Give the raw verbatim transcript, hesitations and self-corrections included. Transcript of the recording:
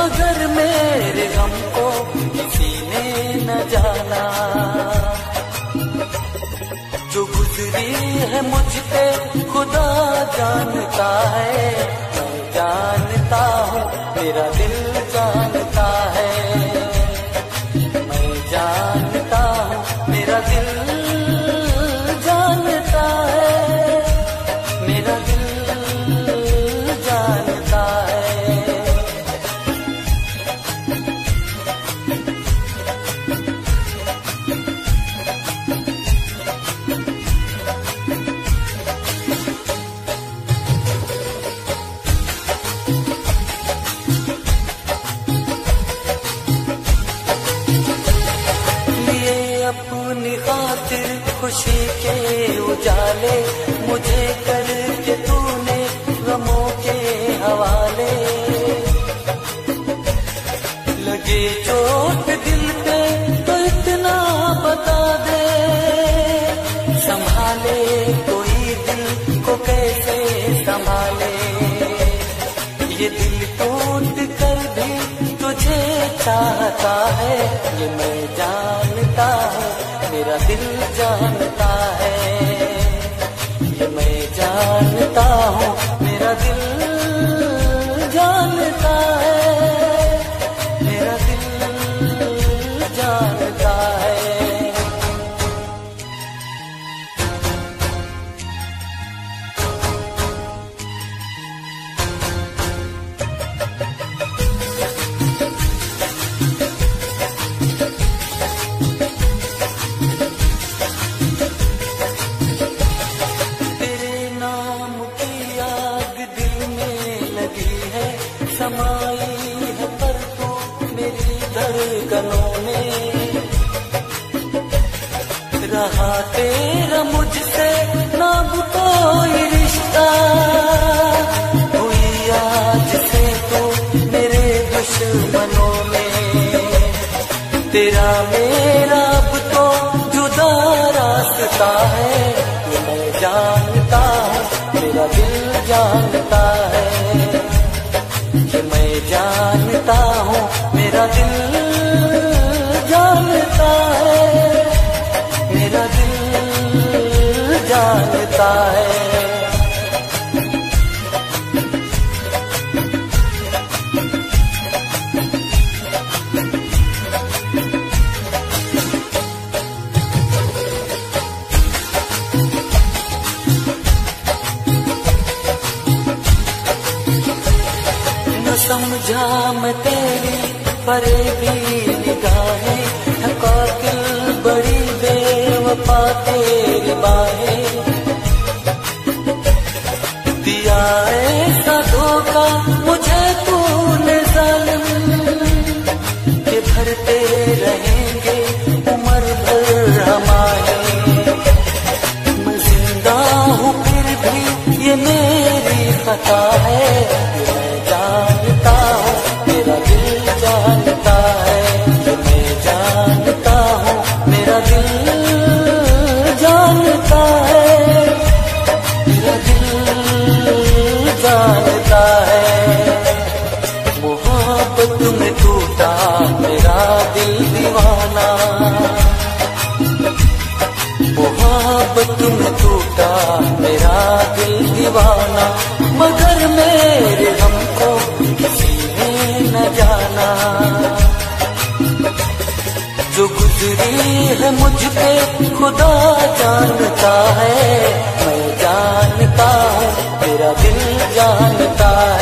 मगर मेरे गम को किसी ने न जाना। जो गुजरी है मुझ पे खुदा जानता है, मैं जानता हूँ मेरा दिल जानता है, मैं जानता हूँ मेरा दिल जानता है, मेरा दिल जानता है। अपनी खातिर खुशी के उजाले मुझे करके तूने गमों के हवाले। लगे चोट दिल पे तो इतना बता दे, संभाले कोई दिल को कैसे संभाले। ये दिल टूट कर भी तुझे चाहता है, ये मैं जानता हूँ मेरा दिल जानता है, ये मैं जानता हूँ मेरा दिल जानता है, मेरा दिल जानता है। समाई है पर तू मेरी धड़कनों में, रहा तेरा मुझसे ना कोई रिश्ता, हुई आज से तू मेरे दुश्मनों में। तेरा मेरा अब तो जुदा रास्ता है, ये मैं जानता हूँ मेरा दिल जानता है, कि मैं जानता हूँ मेरा दिल जानता है, मेरा दिल जानता है। समझा मैं तेरी फरेबी निगाहें, कातिल बड़ी बेवफा तेरी बाहें। दिया ऐसा धोखा मुझे तूने जालिम, के भरते रहेंगे उम्र भर हमारे। मैं जिंदा हूँ फिर भी ये मेरी खता है, जानता हूँ मेरा दिल जानता है, कि मैं जानता हूँ मेरा दिल जानता है, मेरा दिल जानता है। मोहब्बत में टूटा मेरा दिल दीवाना, मोहब्बत में टूटा मेरा दिल दीवाना, मगर मेरे हमको किसी ने न जाना। जो गुजरी है मुझ पे खुदा जानता है, मैं जानता हूँ मेरा दिल जानता है।